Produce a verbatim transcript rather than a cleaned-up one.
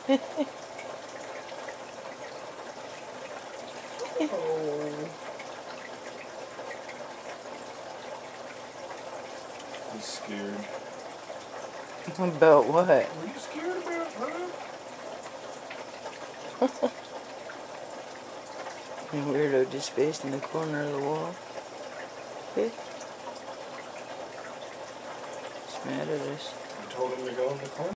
Oh. He's scared. About what? What are you scared about, huh? Weirdo just faced in the corner of the wall. Okay. He's mad at us. You told him to go in the corner?